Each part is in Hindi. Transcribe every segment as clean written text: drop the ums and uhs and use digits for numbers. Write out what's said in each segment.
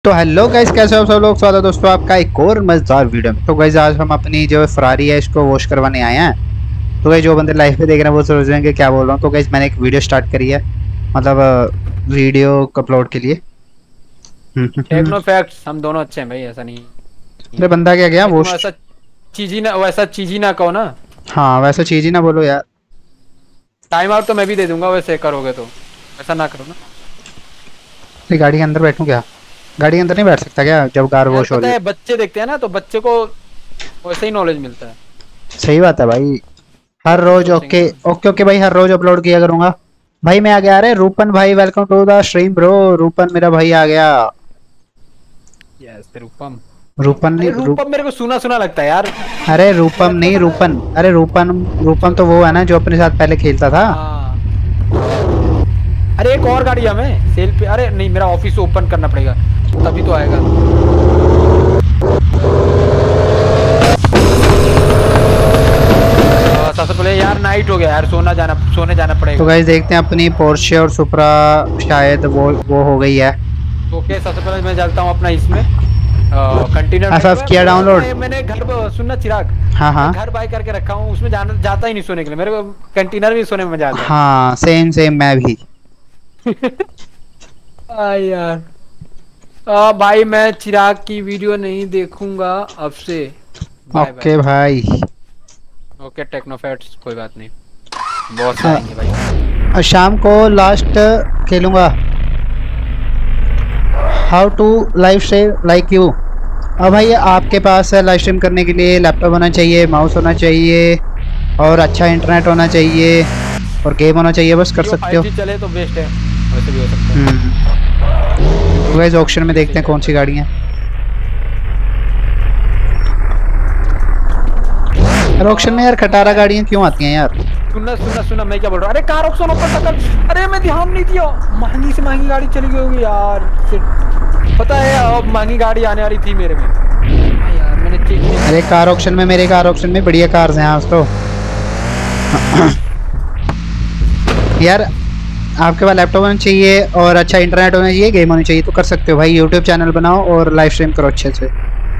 तो हेलो गाइस, कैसे हो सब लोग। स्वागत है दोस्तों आपका एक और मजेदार वीडियो में। तो गाइस आज हम अपनी जो फरारी है इसको वॉश करवाने आए हैं। तो गाइस जो बंदे लाइव पे देख रहे हैं वो सोच रहे हैं कि क्या बोल रहा हूँ। तो गाइस मैंने एक वीडियो स्टार्ट करी है, मतलब वीडियो अपलोड के लिए। टेक्नो फैक्ट्स हम दोनों अच्छे हैं भाई, ऐसा नहीं। अरे बंदा क्या गया भाई वो। तुम वैसा चीज ही ना कहो ना। हाँ वैसा चीज ही ना बोलो यार। टाइम आउट तो मैं भी दे दूंगा वैसे करोगे तो, ऐसा ना करो ना। गाड़ी के अंदर बैठूं क्या? गाड़ी के अंदर नहीं बैठ सकता क्या जब कार यार वॉश हो पता रही है है? बच्चे देखते हैं ना तो बच्चे को वैसे ही नॉलेज मिलता है। सही बात है भाई। हर वो नहीं रोज सोचेंगे ओके ना। ओके ओके भाई, हर रोज अपलोड किया करूंगा। भाई मैं आ गया। अरे रूपन भाई, welcome to the stream bro. Rupan मेरा भाई आ गया। यस रूपम। रूपन नहीं अरे रूपम मेरे को सुना सुना लगता है यार। अरे रूपम नहीं, रूपन। अरे रूपन रूपम तो वो है ना जो अपने साथ पहले खेलता था। हाँ। अरे एक और गाड़ी हमें सेल पे। अरे नहीं, मेरा ऑफिस ओपन करना पड़ेगा तभी तो आएगा। सबसे पहले यार नाइट हो गया यार, सोने जाना तो पड़ेगा। गाइस देखते हैं अपनी पोर्शे और सुपरा, शायद वो हो गई है। ओके सबसे पहले मैं चलता हूँ अपना इसमें कंटेनर। एफएफ किया डाउनलोड। मैंने घर सुनना चिराग। हाँ हाँ मैं घर बाय करके रखा हूँ, उसमें जाता ही नहीं सोने के लिए। मेरे को कंटेनर भी सोने में मजा आता हाँ, सेम सेम मैं भी। है। यार भाई मैं चिराग की वीडियो नहीं देखूंगा अब से। बाय ओके भाई। ओके टेक्नोफैट्स, कोई बात नहीं, बहुत से आएंगे भाई। और शाम को लास्ट खेलूंगा। How to live stream like you. अब भाई आपके पास लाइव स्ट्रीम करने के लिए लैपटॉप होना चाहिए, माउस होना चाहिए और अच्छा इंटरनेट होना चाहिए और गेम होना चाहिए, बस कर सकते हो। 5G चले तो बेस्ट है, वैसे भी हो सकता है। तो गाइस ऑक्शन में देखते हैं कौन सी गाड़ी है। ऑक्शन में यार खटारा गाड़ियां क्यों आती हैं यार? सुनना मैं क्या बोल रहा हूँ। अरे कार ऑक्शन ओपन टक्कर। अरे मैं ध्यान नहीं दिया, महंगी से महंगी गाड़ी चली गई होगी यार। पता है अब महंगी गाड़ी आने वाली थी मेरे में। यार मैंने चेक किया। अरे कार ऑक्शन में, मेरे कार ऑक्शन में बढ़िया कार्स हैं आज तो। यार आपके पास लैपटॉप होना चाहिए और अच्छा इंटरनेट होना चाहिए, गेम होनी चाहिए, तो कर सकते हो भाई। यूट्यूब चैनल बनाओ और लाइव स्ट्रीम करो अच्छे से।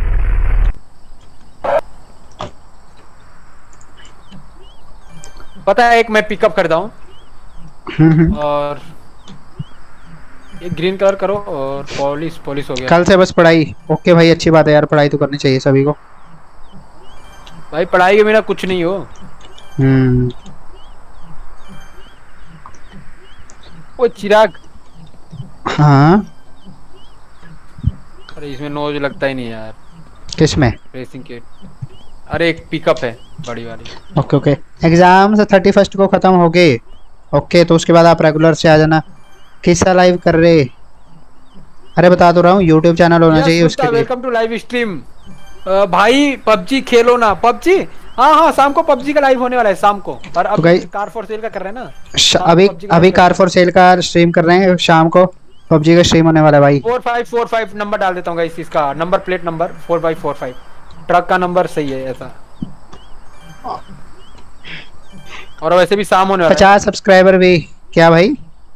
पता है एक मैं पिकअप करता हूँ और एक ग्रीन कलर करो और पॉलिश हो गया। कल से बस पढ़ाई। ओके भाई, अच्छी बात है यार, पढ़ाई तो करनी चाहिए सभी को। भाई पढ़ाई के बिना कुछ नहीं हो। वो चिराग। हाँ अरे इसमें नोज लगता ही नहीं यार। किसमें? Racing kit. अरे एक पिकअप है बड़ी वाली। Okay okay. एग्जाम 31 को खत्म हो गए। ओके तो उसके बाद आप रेगुलर से आ जाना। किसका लाइव कर रहे? अरे बता तो रहा हूँ, यूट्यूब चैनल होना चाहिए उसके लिए। Welcome to live stream. भाई पबजी खेलो ना, पबजी। हाँ शाम को पबजी का लाइव होने वाला है शाम को। और अब तो कार फॉर सेल का कर रहे हैं ना। अभी कार फॉर सेल का स्ट्रीम कर रहे हैं, शाम को पबजी का स्ट्रीम होने वाला है भाई। 4545 नंबर डाल देता हूँ इसका नंबर प्लेट नंबर 4545। ट्रक का नंबर सही है ऐसा। और वैसे भी शाम होने वाला है। 50 सब्सक्राइबर भी क्या भाई?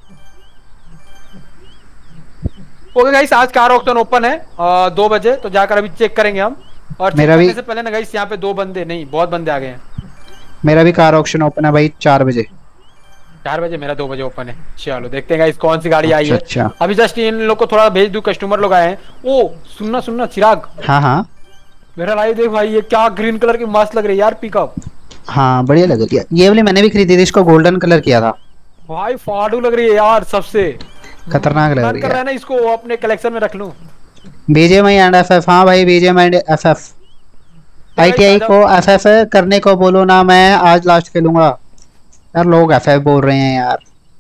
ओके गाइस, आज कार ऑक्शन ओपन है 2 बजे, तो जाकर अभी चेक करेंगे हम। और मेरा भी से पहले ना गाइस यहाँ पे 2 बंदे नहीं, बहुत बंदे आ गए हैं। मेरा भी कार ऑक्शन ओपन है भाई 4 बजे। 4 बजे, मेरा 2 बजे ओपन है। चलो देखते हैं गाइस कौन सी गाड़ी आई है। अच्छा। अभी जस्ट इन लोग को थोड़ा भेज दूं, कस्टमर लोग आए हैं। ओ सुनना चिराग। हाँ हाँ मेरा लाइव देख भाई, ये क्या ग्रीन कलर की मस्त लग रही है यार पिकअप। हाँ बढ़िया लग रही है। ये वाली मैंने भी खरीदी थी, इसको गोल्डन कलर किया था भाई फाड़ू लग रही है यार, सबसे खतरनाक लग रही कर रहा है है ना, इसको अपने कलेक्शन में रख लूं। BGMI and FF. हाँ भाई बीजेएमआई एंड एफएफ। आईटीआई को एफएफ करने को बोलो ना, मैं आज लास्ट खेलूंगा। यार लोग एफएफ बोल रहे हैं यार,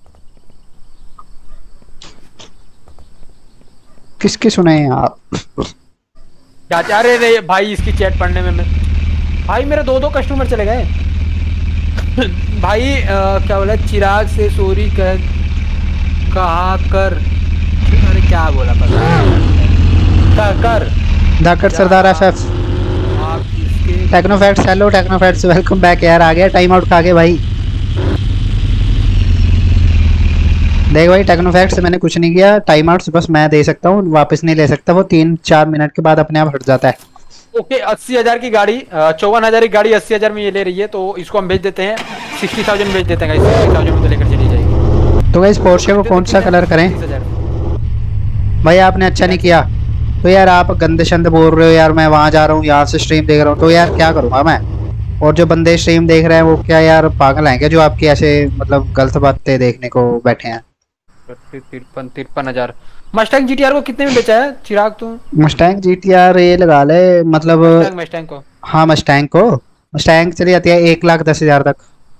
किसकी सुने आप? क्या चाह रहे भाई इसकी चैट पढ़ने में मैं। भाई मेरे 2 कस्टमर चले गए। भाई क्या बोला, चिराग से सॉरी कहा कर। अरे क्या बोला पता कर Dhakar Sardar FF. Technofacts, hello Technofacts, welcome back यार। आ गया टाइम आउट खा के भाई। देख भाई टेक्नोफैक्ट से मैंने कुछ नहीं किया, टाइम आउट बस मैं दे सकता हूँ, वापस नहीं ले सकता, वो 3-4 मिनट के बाद अपने आप हट जाता है। ओके 80,000 की गाड़ी, 54,000 की गाड़ी 80,000 में ये ले रही है, तो इसको हम भेज देते हैं 60,000 भेज देते हैं, 60,000 में तो लेकर चली जाएगी। तो गाइस पोर्शे को कौन सा कलर करें? 30,000। भाई आपने अच्छा नहीं किया। तो यार आप गंदे शंदे बोल रहे हो यार, मैं वहाँ जा रहा हूँ, यहाँ से स्ट्रीम देख रहा हूँ, तो यार क्या करूँगा मैं? और जो बंदे स्ट्रीम देख रहे हैं वो क्या यार पागल हैं क्या, जो आपकी ऐसे मतलब गलत बातें देखने को बैठे हैं? 53,000। मस्टैंग जीटीआर को कितने में बेचा है चिराग तू? मस्टैंग जीटीआर ये लगा ले मतलब मस्टैंग को, हाँ मस्टैंग चली जाती है 1,10,000 तक।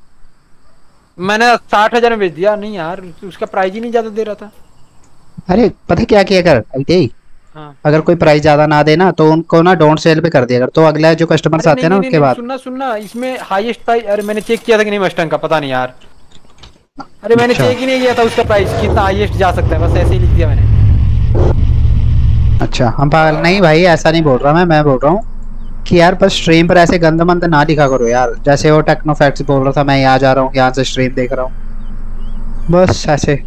मैंने 60,000 में बेच दिया। नहीं यार उसका प्राइस ही नहीं ज्यादा दे रहा था। अरे पता क्या किया कर आईटी, हाँ। अगर कोई प्राइस ज्यादा ना देना तो उनको ना डोंट सेल पे कर दिया कर, तो अगला जो कस्टमर्स आते हैं ना उनके बाद। सुनना इसमें हाईएस्ट प्राइस, अरे मैंने चेक किया था कि नहीं मस्टैंग का, पता नहीं यार। अरे मैंने चेक ही नहीं किया था उसका प्राइस कितना हाईएस्ट जा सकता है, बस ऐसे ही लिख दिया मैंने। अच्छा हम पागल नहीं भाई, ऐसा नहीं बोल रहा मैं बोल रहा हूँ कि यार बस स्ट्रीम पर ऐसे गंद मंद ना दिखा करो यार, जैसे वो टेक्नोफैक्ट्स बोल रहा था मैं यहाँ जा रहा हूँ, यहाँ से स्ट्रीम देख रहा हूँ, बस ऐसे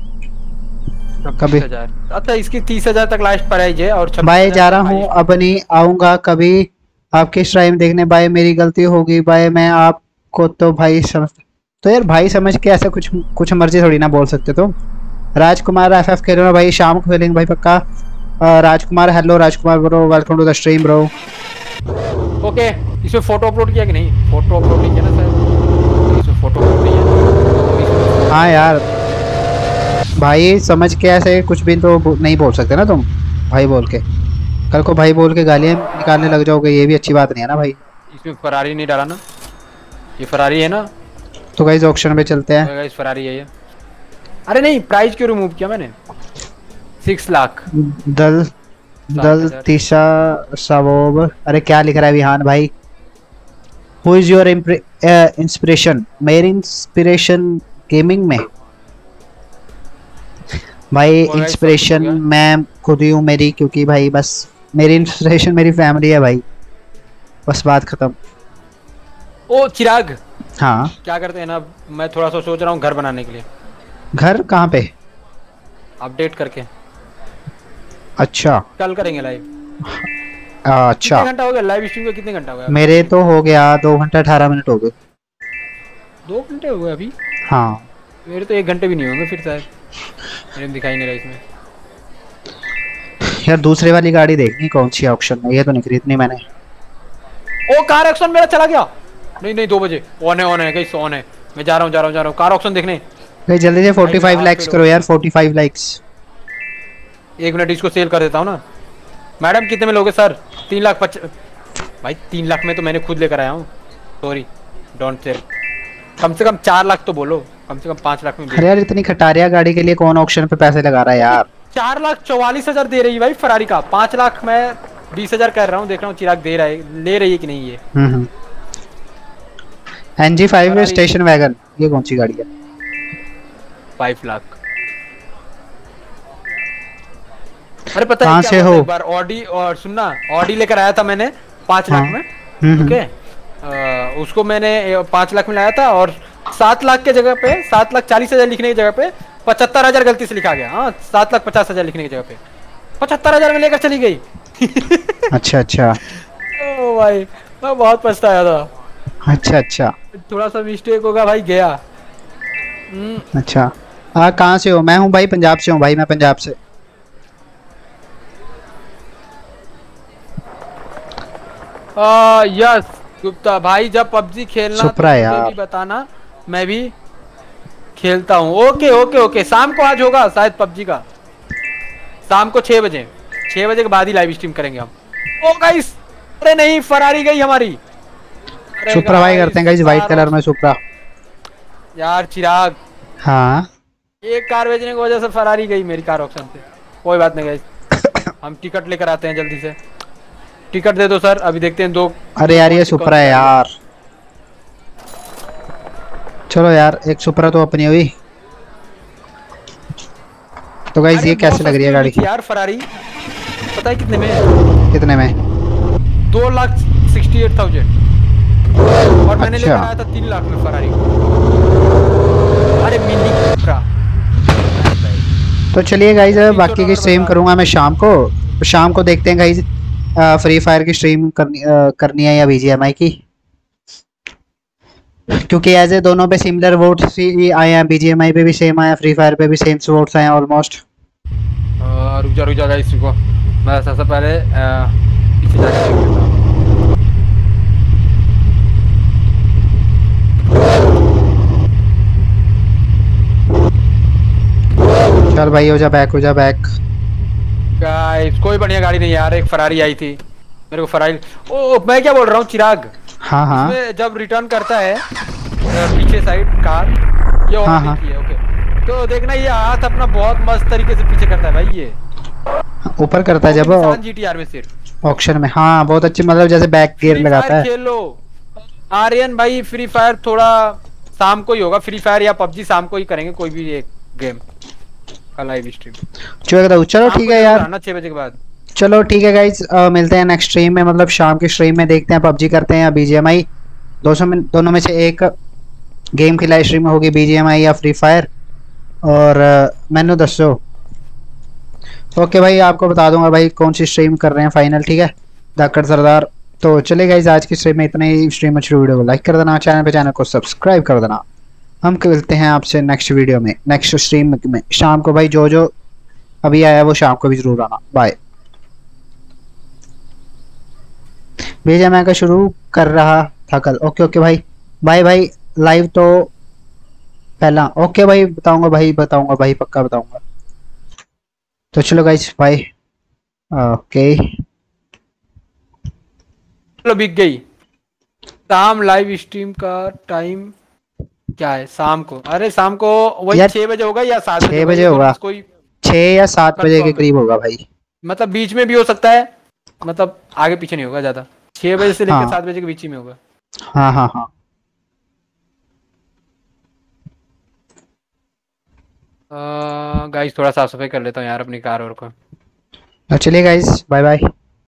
कभी। अच्छा इसकी 30,000 तक लास्ट प्राइस है और भाई जा रहा हूँ अब नहीं आऊंगा कभी आपकी स्ट्रीम देखने, भाई मेरी गलती होगी भाई, मैं आपको तो भाई समझ, तो यार भाई समझ के ऐसा कुछ मर्जी थोड़ी ना बोल सकते तुम। राजकुमार एफएफ खेल रहे हो भाई, शाम को खेलेंगे भाई पक्का। Rajkumar hello Rajkumar bro, welcome to the stream bro. Okay इसमें फोटो अपलोड किया कि नहीं? फोटो अपलोड नहीं किया ना सर, इसमें फोटो अपलोड नहीं है। हाँ यार भाई समझ के ऐसे कुछ भी तो नहीं बोल सकते ना तुम, भाई बोल के कल को भाई बोल के गालियाँ निकालने लग जाओगे, ये भी अच्छी बात नहीं है ना भाई। इसमें फरारी नहीं डाला ना, ये फरारी है ना? तो गाइस ऑक्शन पे चलते हैं। गाइस फरारी है ये। अरे नहीं प्राइस क्यों रिमूव किया मैंने? 6 लाख। दल तीसा सबोब, अरे क्या लिख रहा है विहान भाई? Who is your inspiration? मेरी इंस्पिरेशन गेमिंग में भाई इंस्पिरेशन मैं खुद ही हूँ मेरी, क्योंकि भाई बस मेरी इंस्पिरेशन मेरी फैमिली है भाई, बस बात खत्म। ओ चिराग हाँ क्या करते हैं ना, मैं थोड़ा सा सोच रहा हूँ घर बनाने के लिए। घर कहाँ पे? अपडेट करके। अच्छा कल करेंगे लाइव। अच्छा कितने घंटा हो गया लाइव स्ट्रीम का? कितने घंटा हो गया? मेरे तो हो गया 2 घंटा 18 मिनट हो गए। 2 घंटे हो गए अभी? हाँ मेरे तो 1 घंटे भी नहीं होंगे फिर शायद, मेरे दिखाई नहीं रहा इसमें। यार दूसरे वाली गाड़ी देखनी कौन सी ऑक्शन में, ये तो नहीं खरीदनी मैंने। ओ कार ऑक्शन मेरा चला गया। नहीं 2 बजे ऑन है गाइस, ऑन है। मैं जा रहा हूँ कार ऑक्शन देखने। भाई जल्दी से 45 लाइक्स करो यार, 45 लाइक्स। 1 मिनट इसको सेल कर देता हूँ ना। मैडम कितने में लोगे सर? 3 लाख भाई 3 लाख में तो मैंने खुद लेकर आया हूँ, सॉरी डोंट सेल। कम से कम 4 लाख तो बोलो, कम से कम 5 लाख में। अरे यार इतनी खटारिया गाड़ी के लिए कौन ऑक्शन पे पैसे लगा रहा है यार? 4,44,000 दे रही है भाई फरारी का, 5 लाख मैं 20,000 कर रहा हूँ, देख रहा हूँ चिराग दे रहा है, ले रही है कि नहीं ये। NG5 स्टेशन वैगन, ये कौन सी गाड़ी है? 5 लाख। अरे पता कहाँ है से हो? एक बार ऑडी, और सुनना ऑडी लेकर आया था मैंने 5 लाख में, ओके उसको मैंने 5 लाख में लाया था, और 7 लाख के जगह पे 7,40,000 लिखने की जगह पे 75,000 गलती से लिखा गया। हाँ 7,50,000 लिखने की जगह पे 75,000 में लेकर चली गई। अच्छा ओ भाई मैं बहुत पछताया था। अच्छा थोड़ा सा मिस्टेक होगा भाई, गया। अच्छा कहाँ से हो? मैं हूँ भाई पंजाब से हूँ भाई, मैं पंजाब से। यस गुप्ता भाई, जब पबजी खेलना तो भी बताना, मैं भी खेलता हूँ। ओके शाम को आज होगा शायद पबजी का, शाम को 6 बजे के बाद ही लाइव स्ट्रीम करेंगे हम। ओ गाइस अरे नहीं फरारी गई हमारी। सुप्रा भाई करते हैं गाइस वाइट कलर में सुप्रा। यार चिराग हाँ एक कार बेचने की वजह से फरारी गई मेरी कार ऑप्शन से। कोई बात नहीं गाइस, हम टिकट लेकर आते हैं जल्दी से। टिकट दे दो सर, अभी देखते हैं 2। अरे यार ये सुप्रा है यार, चलो यार एक सुप्रा तो अपनी हुई। तो गाइस ये कैसे लग रही है गाड़ी यार फरारी? पता है कितने में? कितने में? 2,68,000 और मैंने लेकर आया था 3 लाख में फरारी। अरे मिनी सुप्रा तो चलिए गाइज बाकी की $300 स्ट्रीम बता। करूंगा मैं शाम को। शाम को देखते हैं गाइज, फ्री फायर की स्ट्रीम करनी है या बीजीएमआई की, क्योंकि एज ए दोनों पे सिमिलर वोट्स ही आए हैं, बीजीएमआई पे भी सेम आया, फ्री फायर पे भी सेम वोट्स आए हैं ऑलमोस्ट। रुक जा गाइस, रुको। मैं सबसे पहले पीछे जाके देख लेता हूँ। चल भाई, हो जा बैक, हो जा बैक। गाइस कोई बढ़िया गाड़ी नहीं यार, एक फरारी आई थी मेरे को फरारी। ओ मैं क्या बोल रहा हूँ चिराग, हाँ हाँ इसमें जब रिटर्न करता है पीछे साइड कार, ये हाँ और हाँ। देखिए। ओके तो देखना ये हाथ अपना बहुत मस्त तरीके से पीछे करता है भाई ये। ऊपर करता है वो भी जब निसान जीटीआर में सिर्फ। ऑक्शन में। हाँ बहुत अच्छी, मतलब जैसे बैक गियर फ्री फायर लगाता है। खेलो आर्यन भाई, फ्री फायर थोड़ा शाम को ही होगा, फ्री फायर या पबजी शाम को ही करेंगे कोई भी एक गेम का लाइव स्ट्रीम। चलो ठीक है यार। 6 बजे के बाद। चलो ठीक है गाइज, मिलते हैं नेक्स्ट स्ट्रीम में, मतलब शाम की स्ट्रीम में देखते हैं पबजी करते हैं या बीजीएमआई। दोनों में से एक गेम की लाइव स्ट्रीम होगी, बीजीएमआई या फ्री फायर। और मैंने दसो। ओके भाई, आपको बता दूंगा भाई कौन सी स्ट्रीम कर रहे हैं फाइनल, ठीक है। धाकड़ सरदार। तो चले गाइज, आज की स्ट्रीम में इतना ही। स्ट्रीम अच्छी वीडियो को लाइक कर देना, चैनल को सब्सक्राइब कर देना। हम मिलते हैं आपसे नेक्स्ट वीडियो में, नेक्स्ट स्ट्रीम में शाम को भाई। जो अभी आया वो शाम को भी जरूर आना। बाय। भेजा मैं का शुरू कर रहा था कल। ओके ओके भाई, बाय भाई। लाइव तो पहला ओके भाई, बताऊंगा भाई, पक्का बताऊंगा। तो चलो गाइस बाय। ओके चलो बिक गई। शाम लाइव स्ट्रीम का टाइम क्या है शाम को? अरे शाम को वही यार 6 बजे होगा या 7 बजे 6 होगा, बजे ये दोनों में होगा, से कोई 6 या 7 बजे के कंफर्म है। करीब होगा भाई। मतलब बीच में भी हो सकता है, मतलब आगे पीछे नहीं होगा ज्यादा। 6 बजे से लेकर हाँ 7 बजे के बीच ही में होगा। हाँ हाँ हाँ। गाइस थोड़ा साफ सफाई कर लेता हूँ यार अपनी कार और को। चलिए गाइस, बाय बाय।